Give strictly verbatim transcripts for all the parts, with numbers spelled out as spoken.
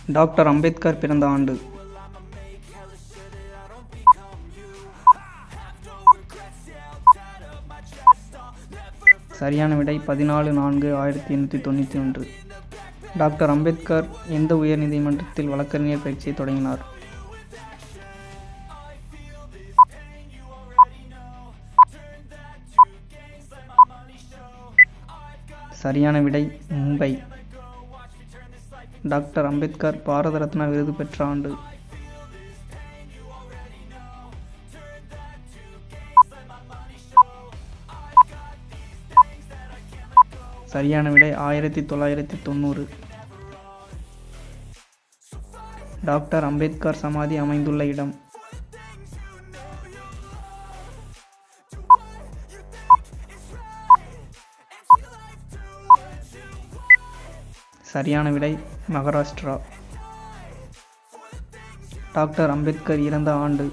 Doctor Ambedkar பிறந்த ஆண்டு. சரியான விடை பதினாலு நான்கு ஆயிரத்தி எண்ணூற்றி தொண்ணூற்றி ஒன்று. டாக்டர் அம்பேத்கர் எந்த உயர் நீதிமன்றத்தில் வழக்கறிஞர் பயிற்சியை தொடங்கினார்? சரியான விடை மும்பை. டாக்டர் அம்பேத்கர் பாரத ரத்னா விருது பெற்ற ஆண்டு. சரியான விடை ஆயிரத்தி தொள்ளாயிரத்தி தொண்ணூறு. டாக்டர் அம்பேத்கர் சமாதி அமைந்துள்ள இடம்? சரியான விடை மகாராஷ்டிரா. டாக்டர் அம்பேத்கர் இறந்த ஆண்டு?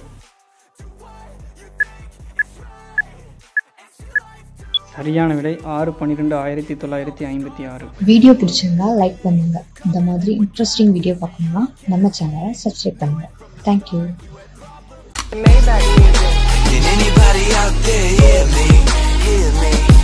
சரியான விடை ஆறு பன்னிரெண்டு ஆயிரத்தி தொள்ளாயிரத்தி ஐம்பத்தி ஆறு. வீடியோ பிடிச்சிருந்தா லைக் பண்ணுங்க. இந்த மாதிரி இன்ட்ரெஸ்டிங் வீடியோ பார்க்கணும்னா நம்ம சேனலை சப்ஸ்கிரைப் பண்ணுங்க. Thank you. Can anybody out there hear me? Hear me?